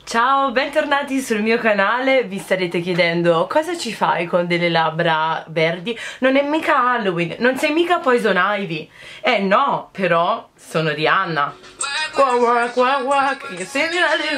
Ciao, bentornati sul mio canale. Vi starete chiedendo cosa ci fai con delle labbra verdi? Non è mica Halloween, non sei mica Poison Ivy. No, però sono Rihanna. Work, work, work, work. You see me like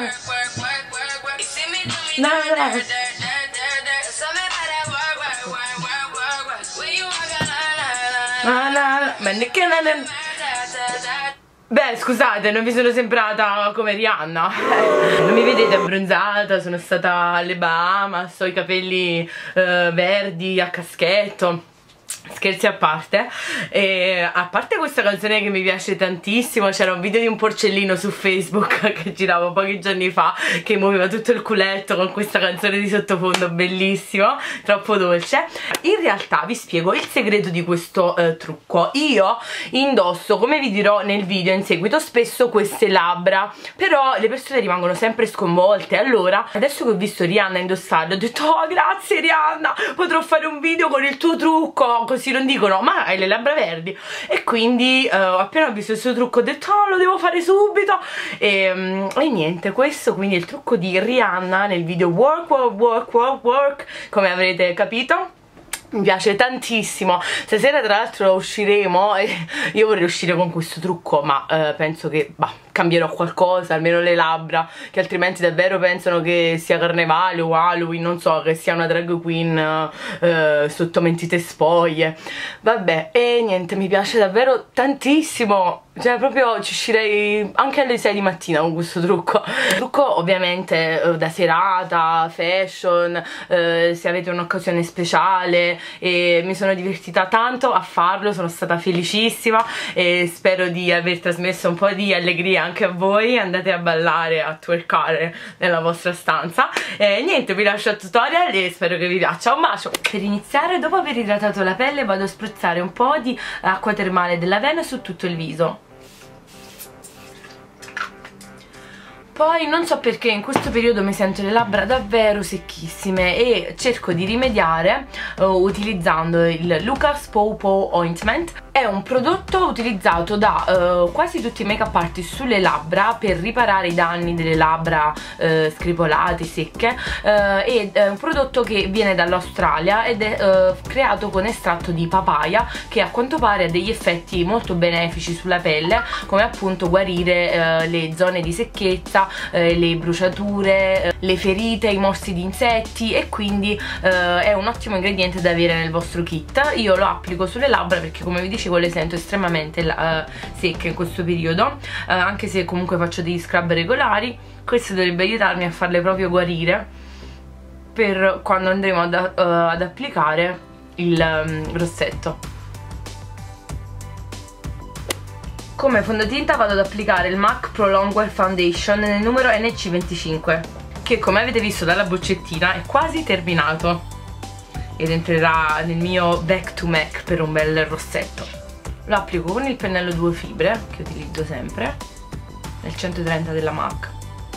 Beh, scusate, non vi sono sembrata come Rihanna. Non mi vedete abbronzata, sono stata alle Bahamas, ho i capelli verdi a caschetto. Scherzi a parte, e a parte questa canzone che mi piace tantissimo, c'era un video di un porcellino su Facebook che girava pochi giorni fa che muoveva tutto il culetto con questa canzone di sottofondo, bellissimo, troppo dolce. In realtà vi spiego il segreto di questo trucco. Io indosso, come vi dirò nel video in seguito, spesso queste labbra, però le persone rimangono sempre sconvolte. Allora, adesso che ho visto Rihanna indossarle, ho detto: oh, grazie Rihanna, potrò fare un video con il tuo trucco, così non dicono ma hai le labbra verdi. E quindi appena ho visto il suo trucco ho detto oh, lo devo fare subito. E niente, questo quindi è il trucco di Rihanna nel video Work, Work, Work, Work, Work, come avrete capito. Mi piace tantissimo. Stasera tra l'altro usciremo e io vorrei uscire con questo trucco, ma penso che cambierò qualcosa, almeno le labbra, che altrimenti davvero pensano che sia carnevale o Halloween, non so, che sia una drag queen sotto mentite spoglie. Vabbè, e niente, mi piace davvero tantissimo. Cioè proprio ci uscirei anche alle 6 di mattina con questo trucco. Trucco ovviamente da serata, fashion, se avete un'occasione speciale, e mi sono divertita tanto a farlo, sono stata felicissima e spero di aver trasmesso un po' di allegria anche a voi. Andate a ballare, a twerkare nella vostra stanza. E niente, vi lascio al tutorial e spero che vi piaccia. Un bacio! Per iniziare, dopo aver idratato la pelle, vado a spruzzare un po' di acqua termale dell'Avena su tutto il viso. Poi non so perché in questo periodo mi sento le labbra davvero secchissime e cerco di rimediare utilizzando il Lucas Pow Pow Ointment. È un prodotto utilizzato da quasi tutti i make up artist sulle labbra per riparare i danni delle labbra scricchiolate, secche, ed è un prodotto che viene dall'Australia ed è creato con estratto di papaya, che a quanto pare ha degli effetti molto benefici sulla pelle, come appunto guarire le zone di secchezza, le bruciature, le ferite, i morsi di insetti, e quindi è un ottimo ingrediente da avere nel vostro kit. Io lo applico sulle labbra perché, come vi dicevo, le sento estremamente secche in questo periodo, anche se comunque faccio degli scrub regolari. Questo dovrebbe aiutarmi a farle proprio guarire per quando andremo ad applicare il rossetto. Come fondotinta vado ad applicare il MAC Pro Longwear Foundation nel numero NC25, che come avete visto dalla boccettina è quasi terminato ed entrerà nel mio back to MAC per un bel rossetto. Lo applico con il pennello 2 fibre, che utilizzo sempre, nel 130 della MAC.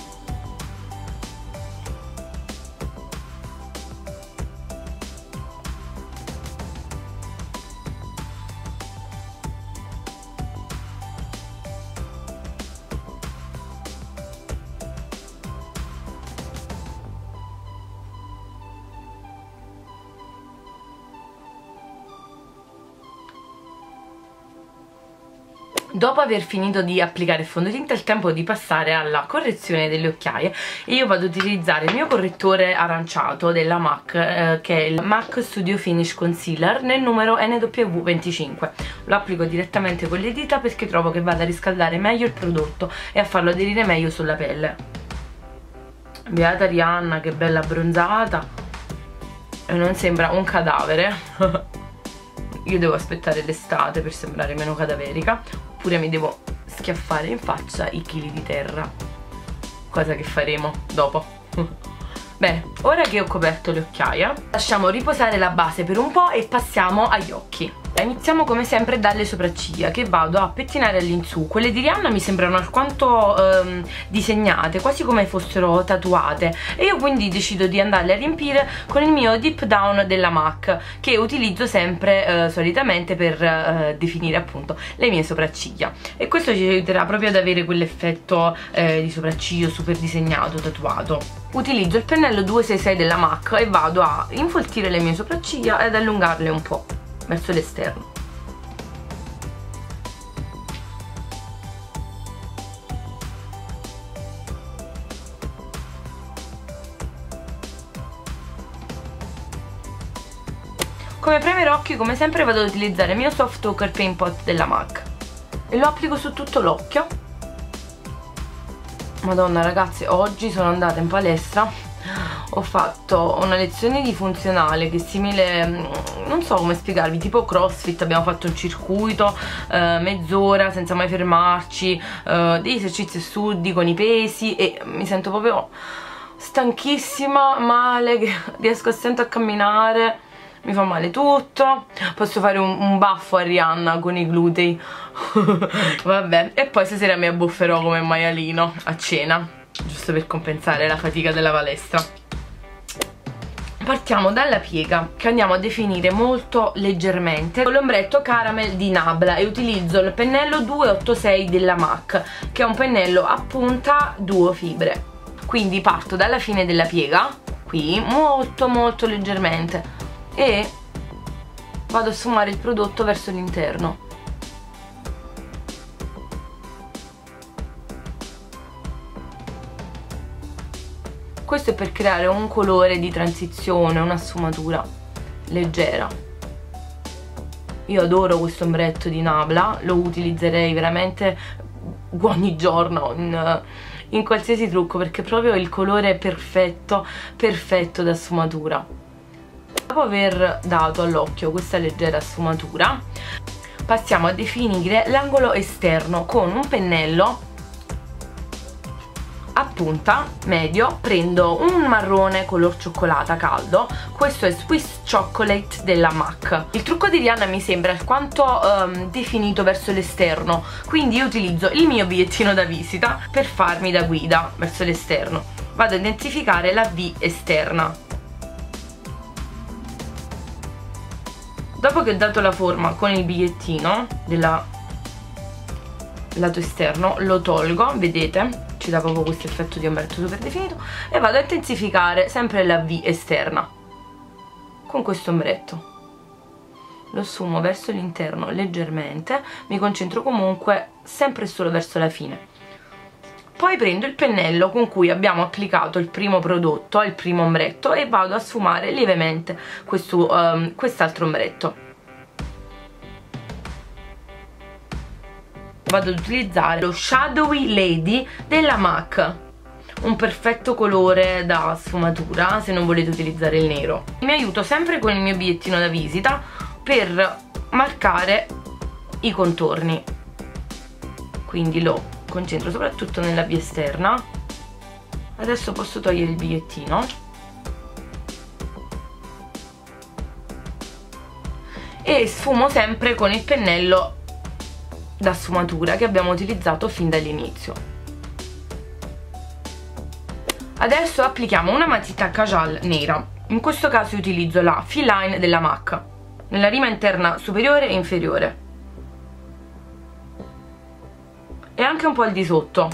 Dopo aver finito di applicare il fondotinta è il tempo di passare alla correzione delle occhiaie, e io vado ad utilizzare il mio correttore aranciato della MAC, che è il MAC Studio Finish Concealer nel numero NW25. Lo applico direttamente con le dita perché trovo che vada a riscaldare meglio il prodotto e a farlo aderire meglio sulla pelle. Beata Rihanna, che bella abbronzata, e non sembra un cadavere. Io devo aspettare l'estate per sembrare meno cadaverica, oppure mi devo schiaffare in faccia i chili di terra, cosa che faremo dopo. Bene, ora che ho coperto le occhiaie, lasciamo riposare la base per un po' e passiamo agli occhi. Iniziamo come sempre dalle sopracciglia, che vado a pettinare all'insù. Quelle di Rihanna mi sembrano alquanto disegnate, quasi come fossero tatuate, e io quindi decido di andarle a riempire con il mio Deep Down della MAC, che utilizzo sempre solitamente per definire appunto le mie sopracciglia, e questo ci aiuterà proprio ad avere quell'effetto di sopracciglio super disegnato, tatuato. Utilizzo il pennello 266 della MAC e vado a infoltire le mie sopracciglia e ad allungarle un po' verso l'esterno. Come primer occhi, come sempre, vado ad utilizzare il mio Soft Ochre Paint Pot della MAC e lo applico su tutto l'occhio. Madonna ragazzi, oggi sono andata in palestra, ho fatto una lezione di funzionale che è simile, non so come spiegarvi, tipo CrossFit. Abbiamo fatto un circuito, mezz'ora senza mai fermarci, degli esercizi assurdi con i pesi, e mi sento proprio stanchissima, male, che riesco a stento a camminare, mi fa male tutto. Posso fare un baffo a Rihanna con i glutei. Vabbè, e poi stasera mi abbufferò come maialino a cena, giusto per compensare la fatica della palestra. Partiamo dalla piega, che andiamo a definire molto leggermente con l'ombretto Caramel di Nabla, e utilizzo il pennello 286 della MAC, che è un pennello a punta duo fibre. Quindi parto dalla fine della piega, qui molto leggermente, e vado a sfumare il prodotto verso l'interno. Questo è per creare un colore di transizione, una sfumatura leggera. Io adoro questo ombretto di Nabla, lo utilizzerei veramente ogni giorno in qualsiasi trucco, perché è proprio il colore perfetto da sfumatura. Dopo aver dato all'occhio questa leggera sfumatura, passiamo a definire l'angolo esterno con un pennello a punta medio. Prendo un marrone color cioccolata caldo, questo è Swiss Chocolate della MAC. Il trucco di Rihanna mi sembra alquanto definito verso l'esterno, quindi io utilizzo il mio bigliettino da visita per farmi da guida verso l'esterno. Vado a identificare la V esterna. Dopo che ho dato la forma con il bigliettino del lato esterno, lo tolgo, vedete? Ci dà proprio questo effetto di ombretto super definito, e vado a intensificare sempre la V esterna con questo ombretto. Lo sfumo verso l'interno leggermente, mi concentro comunque sempre solo verso la fine. Poi prendo il pennello con cui abbiamo applicato il primo prodotto, il primo ombretto, e vado a sfumare lievemente quest'altro ombretto. Vado ad utilizzare lo Shadowy Lady della MAC, un perfetto colore da sfumatura se non volete utilizzare il nero. Mi aiuto sempre con il mio bigliettino da visita per marcare i contorni, quindi lo concentro soprattutto nella via esterna. Adesso posso togliere il bigliettino e sfumo sempre con il pennello da sfumatura che abbiamo utilizzato fin dall'inizio. Adesso applichiamo una matita Kajal nera, in questo caso utilizzo la Feline della MAC nella rima interna superiore e inferiore, e anche un po' al di sotto.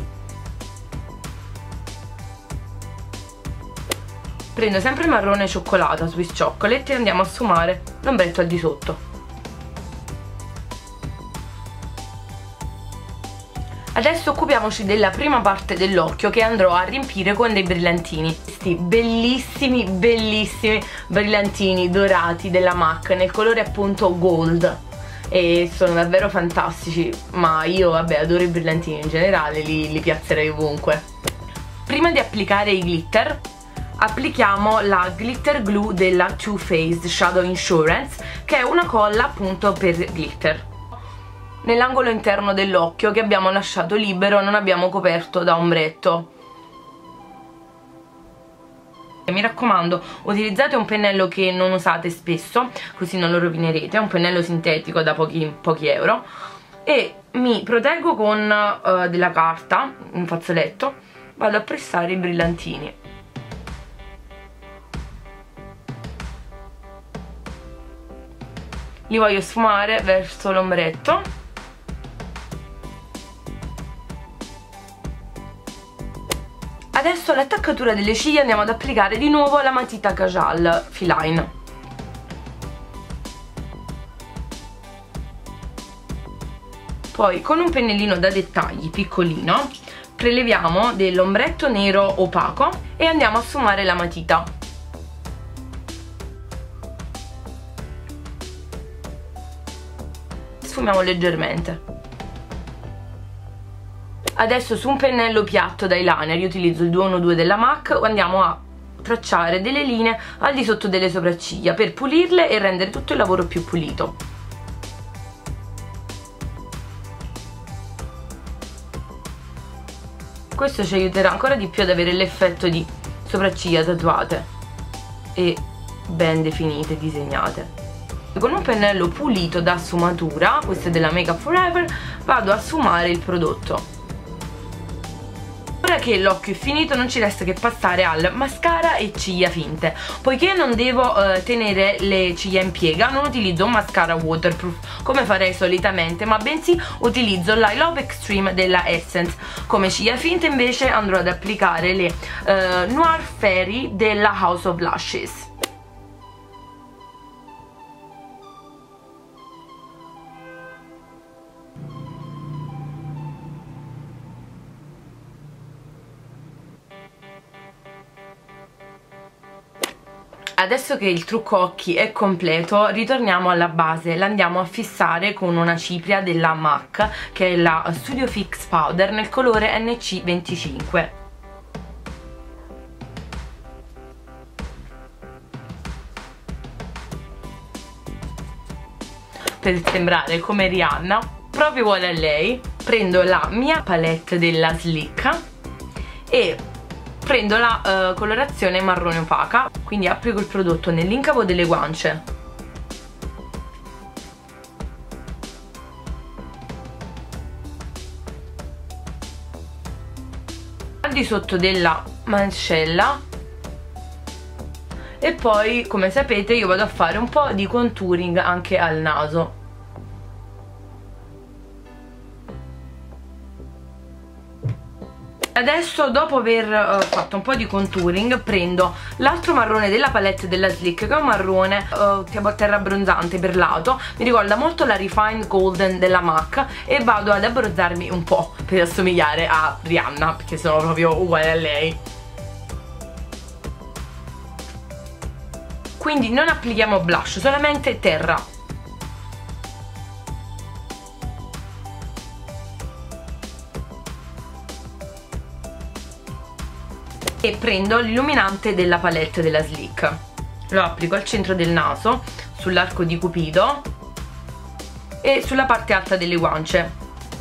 Prendo sempre il marrone cioccolata Swiss Chocolate e andiamo a sfumare l'ombretto al di sotto. Adesso occupiamoci della prima parte dell'occhio, che andrò a riempire con dei brillantini. Questi bellissimi brillantini dorati della MAC nel colore appunto gold, e sono davvero fantastici, ma io vabbè adoro i brillantini in generale, li piazzerei ovunque. Prima di applicare i glitter applichiamo la glitter glue della Too Faced Shadow Insurance, che è una colla appunto per glitter, nell'angolo interno dell'occhio che abbiamo lasciato libero, non abbiamo coperto da ombretto. Mi raccomando, utilizzate un pennello che non usate spesso, così non lo rovinerete, è un pennello sintetico da pochi euro, e mi proteggo con della carta, un fazzoletto, vado a pressare i brillantini. Li voglio sfumare verso l'ombretto. Adesso all'attaccatura delle ciglia andiamo ad applicare di nuovo la matita Kajal Feline. Poi con un pennellino da dettagli piccolino preleviamo dell'ombretto nero opaco e andiamo a sfumare la matita. Sfumiamo leggermente. Adesso su un pennello piatto da eyeliner, io utilizzo il 212 della MAC, andiamo a tracciare delle linee al di sotto delle sopracciglia per pulirle e rendere tutto il lavoro più pulito. Questo ci aiuterà ancora di più ad avere l'effetto di sopracciglia tatuate e ben definite, disegnate. Con un pennello pulito da sfumatura, questo è della Makeup Forever, vado a sfumare il prodotto. Ora che l'occhio è finito non ci resta che passare al mascara e ciglia finte. Poiché non devo tenere le ciglia in piega, non utilizzo un mascara waterproof come farei solitamente, ma bensì utilizzo l'Eye Love Extreme della Essence. Come ciglia finte invece andrò ad applicare le Noir Fairy della House of Lashes. Adesso che il trucco occhi è completo, ritorniamo alla base, la andiamo a fissare con una cipria della MAC, che è la Studio Fix Powder nel colore NC25. Per sembrare come Rihanna, proprio uguale a lei, prendo la mia palette della Sleek e prendo la colorazione marrone opaca, quindi applico il prodotto nell'incavo delle guance, al di sotto della mancella, e poi, come sapete, io vado a fare un po' di contouring anche al naso. Adesso, dopo aver fatto un po' di contouring, prendo l'altro marrone della palette della Sleek, che è un marrone tipo terra abbronzante perlato, mi ricorda molto la Refined Golden della MAC, e vado ad abbronzarmi un po' per assomigliare a Rihanna, perché sono proprio uguale a lei. Quindi non applichiamo blush, solamente terra. E prendo l'illuminante della palette della Sleek, lo applico al centro del naso, sull'arco di Cupido e sulla parte alta delle guance.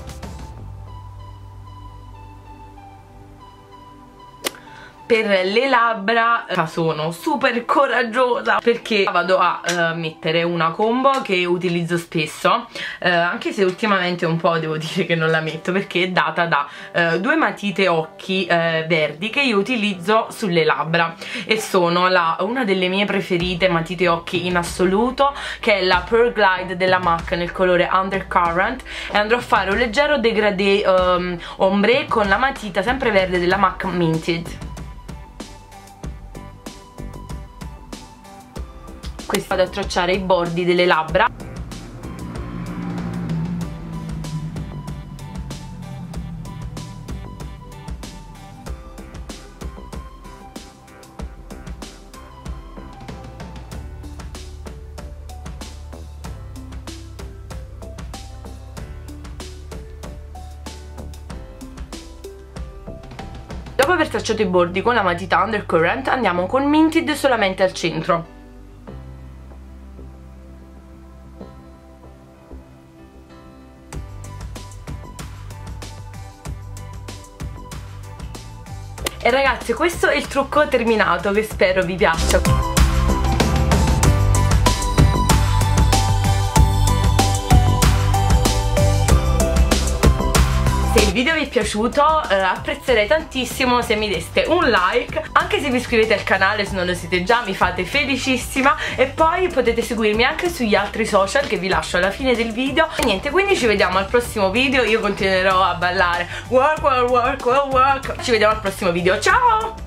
Per le labbra sono super coraggiosa, perché vado a mettere una combo che utilizzo spesso, anche se ultimamente un po' devo dire che non la metto, perché è data da due matite occhi verdi che io utilizzo sulle labbra, e sono una delle mie preferite matite occhi in assoluto, che è la Pearl Glide della MAC nel colore Undercurrent, e andrò a fare un leggero dégradé ombre con la matita sempre verde della MAC Minted. Questo vado a tracciare i bordi delle labbra. Dopo aver tracciato i bordi con la matita Undercurrent, andiamo con Minted solamente al centro. E ragazzi, questo è il trucco terminato, che spero vi piaccia. Se il video vi è piaciuto apprezzerei tantissimo se mi deste un like, anche se vi iscrivete al canale se non lo siete già, mi fate felicissima, e poi potete seguirmi anche sugli altri social che vi lascio alla fine del video. E niente, quindi ci vediamo al prossimo video, io continuerò a ballare work work work work work. Ci vediamo al prossimo video, ciao!